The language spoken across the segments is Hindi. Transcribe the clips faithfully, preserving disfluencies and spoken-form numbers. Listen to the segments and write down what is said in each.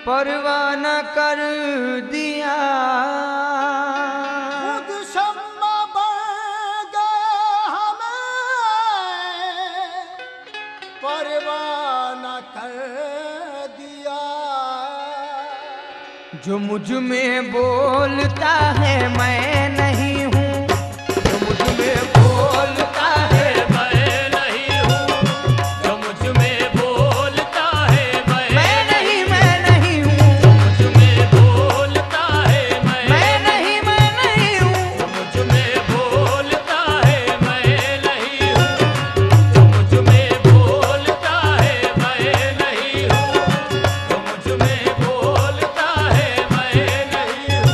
परवाना कर दिया। खुद शम्मा बन गए हमें परवाना कर दिया। जो मुझ में बोलता है मैं नहीं हूँ, जो मुझ में बोलता है मैं नहीं हूँ, जो मुझ में बोलता है मैं मैं नहीं मैं नहीं हूँ, जो मुझ में बोलता है मैं मैं नहीं मैं नहीं हूँ, जो मुझ में बोलता है मैं नहीं हूँ, जो मुझ में बोलता है मैं नहीं हूँ, जो मुझ में बोलता है मैं नहीं हूँ,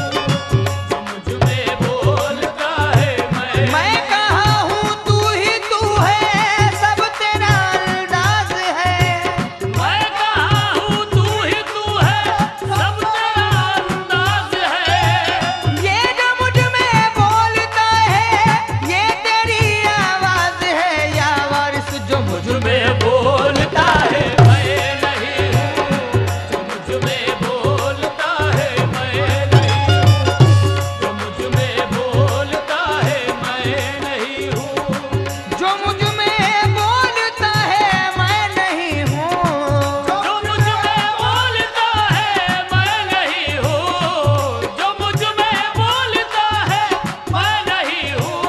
जो मुझ में बोलता है मैं मैं कहाँ हूँ तू ही तू है, सब तेरा अंदाज है। मैं कहाँ हूँ तू ही तू है, सब तेरा अंदाज है। ये जो मुझ में बोलता है ये तेरी आवाज है, या वारिस जो मुझ मुझ में बोलता है मैं नहीं हूँ, जो मुझ में बोलता है मैं नहीं हूँ, जो मुझ में बोलता है मैं नहीं हूँ, जो मुझ में बोलता है मैं नहीं हूँ, जो मुझ में बोलता है मैं नहीं हूँ, जो मुझ में बोलता है मैं नहीं हूँ,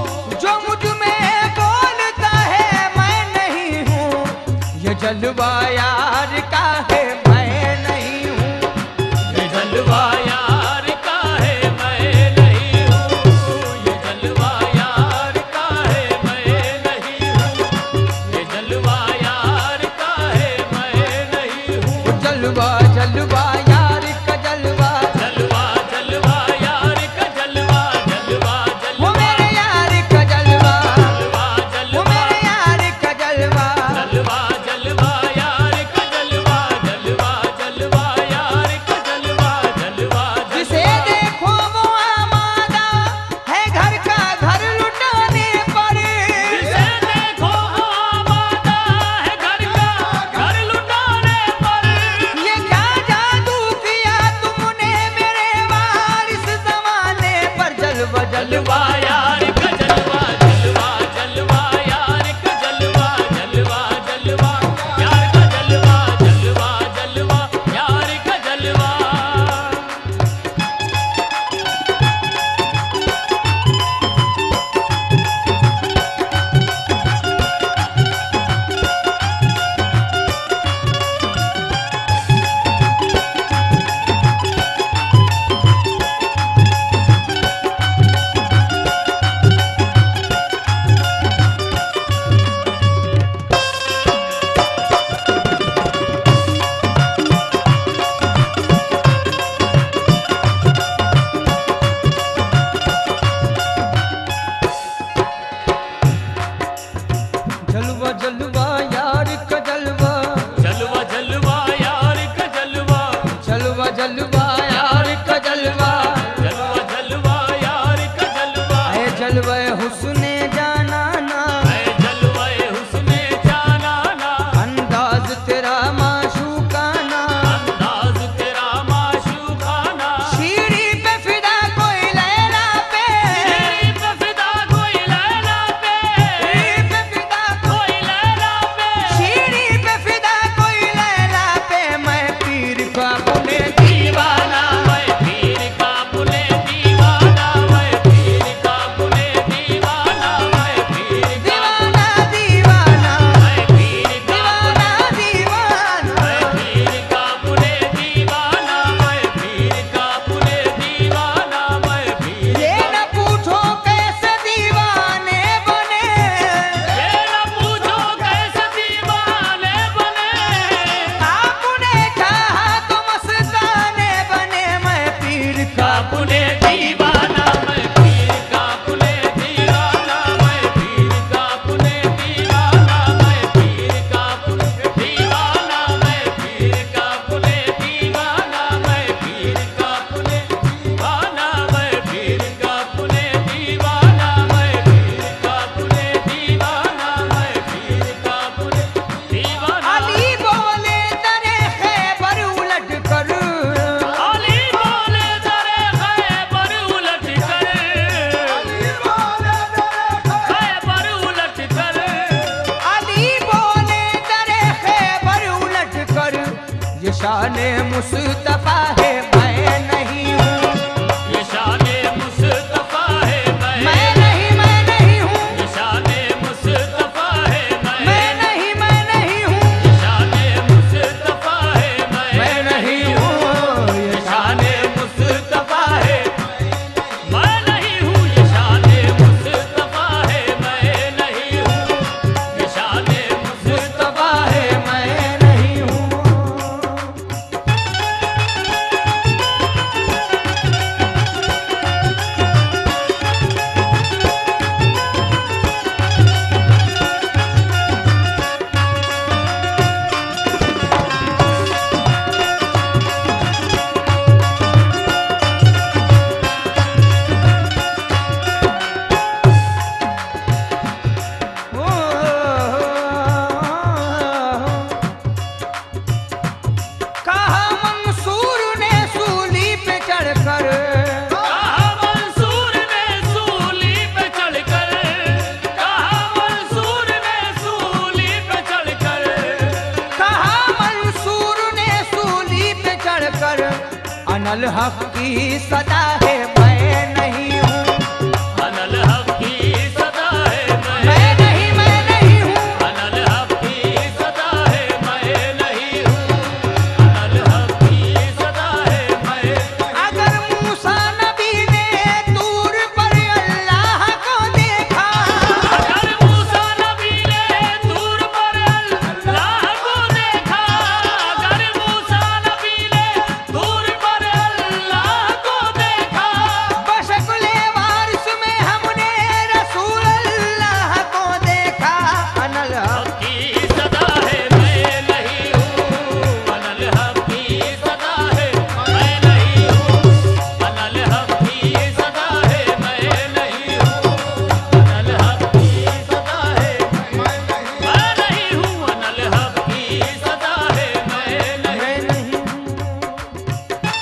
जो मुझ में बोलता है मैं नहीं हूँ। ये जलवा यार का है मैं नहीं हूँ, ये जलवा यार का है मैं नहीं हूँ, ये जलवा यार का है मैं नहीं हूँ, ये जलवा यार का है मैं नहीं हूँ, जलवा जलवा यार का जलवा, जलवा जलवा यार का जलवा, जलवा वो जलवा मेरे यार का जलवा, जलवा वो जलवा मेरे यार का जलवा। जलवा जलवा यार का जलवा, जलवा जलवा यार का जलवा, जलवा जिसे जलवा देखो वो आमादा है घर का घर लुटाने पर, जिसे देखो वो आमादा है घर का घर लुटाने पर। ये क्या शान मुस्तफा है मैं नहीं हूँ, ये शान मुस्तफा है मैं मैं नहीं मैं नहीं हूँ, ये शान मुस्तफा है मैं मैं नहीं मैं नहीं हूँ, ये शान मुस्तफा है मैं मैं नहीं हूँ, ये शान मुस्तफा है मैं नहीं हूँ, ये शान मुस्तफा है मैं नहीं हूँ, ये शान मुस्तफा है मैं नहीं हूँ। कहा मंसूर ने सूली पे चढ़कर, कहा मंसूर ने सूली पे चढ़कर, कहा मंसूर ने सूली पे चढ़कर, कहा मंसूर ने सूली पे चढ़कर अनल हक की सदा है मैं नहीं हूँ, अनल हक की सदा है मैं मैं नहीं मैं नहीं हूँ, अनल हक की सदा है मैं नहीं हूँ, अनल हक की सदा है मैं अगर मूसा नबी ने दूर पर अल्लाह को देखा, अगर मूसा नबी ने दूर पर अल्लाह को देखा, अगर मूसा नबी ने दूर पर अल्लाह को देखा, बशकुले वारिस में हमने रसूल अल्लाह को देखा, अनल हक की सदा है मैं नहीं हूँ, अनल हक की सदा है मैं नहीं हूँ, अनल हक की सदा है मैं नहीं हूँ, अनल हक की सदा है मैं नहीं हूँ, अनल हक की सदा है मैं नहीं मैं नहीं हूँ।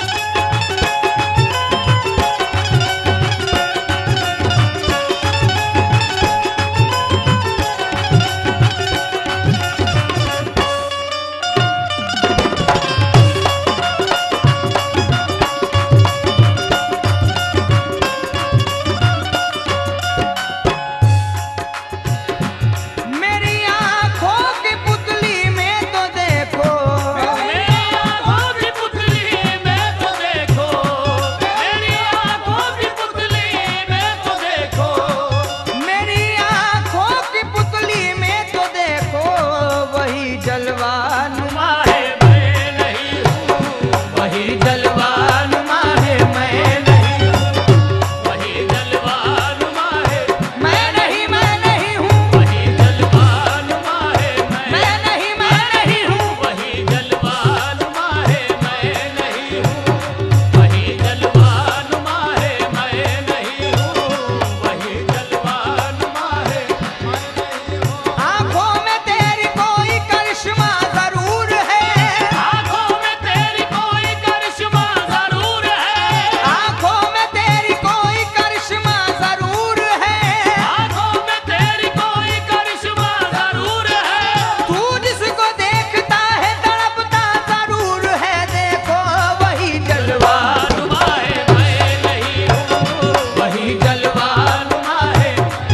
मेरी आँखों की पुतली में तो देखो, मेरी आँखों की पुतली में तो देखो, मेरी आँखों की पुतली में तो देखो, मेरी आँखों की पुतली में तो देखो, वही जलवा नुमा है मैं नहीं हूँ, वही जलवा नुमा है मैं नहीं हूँ, वही जलवा नुमा है मैं नहीं मैं नहीं हूँ, वही जलवा नुमा है मैं मैं नहीं मैं नहीं हूँ, वही जलवा नुमा है मैं नहीं हूँ, वही जलवा नुमा है मैं नहीं हूँ, वही जलवा नुमा है मैं नहीं हूँ। आँखों में तेरी कोई करिश्मा जरूर है, आँखों में तेरी कोई करिश्मा जरूर है, आँखों में तेरी कोई करिश्मा जरूर है, आँखों में तेरी कोई करिश्मा जरूर है, तू जिसको देखता है तड़पता जरूर है, देखो वही जलवा नुमा है मैं नहीं हूँ, वही जलवा नुमा है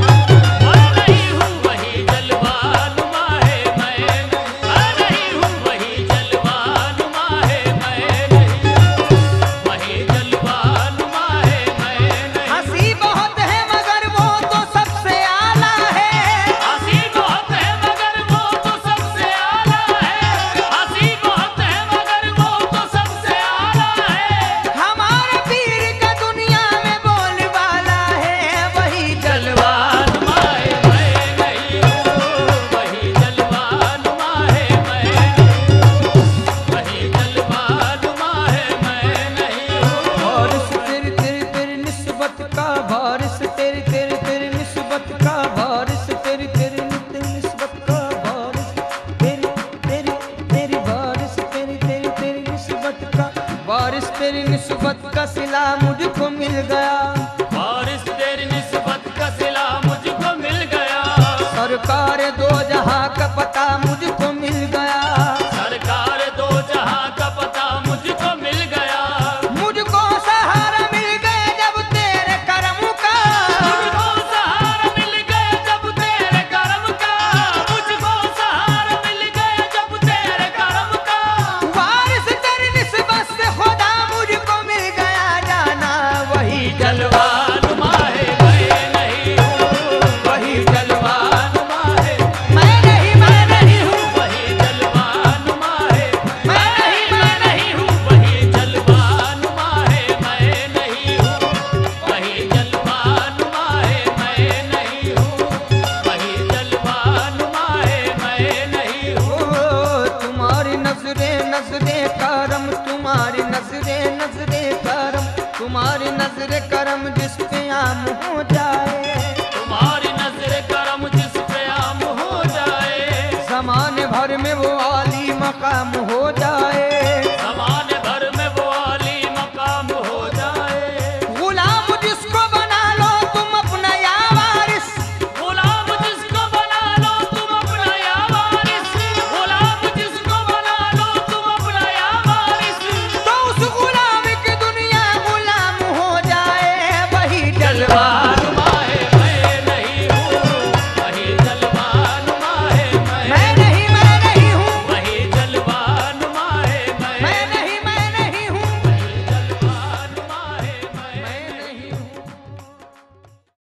मैं नहीं हूँ, वही जलवा नुमा है मैं मैं नहीं हूँ, वही जलवा नुमा है मैं नहीं हूँ, वही जलवा नुमा है मैं नहीं। हंसी बहुत है मगर वो तो सबसे आला है, हंसी बहुत है मगर वो तो सबसे आला है, हंसी बहुत है मगर वो तो सबसे आला है, हमारे पीर का दुनिया में बोल वाला है, वही जलवा नुमा है मैं नहीं हूँ, वही जलवा नुमा है मैं नहीं हूँ, वही जलवा नुमा है मैं नहीं हूँ। बारिश तेरी तेरी तेरी निस्बत का, बारिश तेरी तेरी तेरी निस्बत का, बारिश तेरी तेरी तेरी निस्बत का, बारिश तेरी तेरी तेरी बारिश तेरी तेरी तेरी निस्बत का, बारिश तेरी निस्बत का सिला मुझको मिल गया, बारिश तेरी निस्बत का सिला मुझको मिल गया, सरकार दो जहां का पता मुझको मिल गया, सरकार दो जहां का जाए।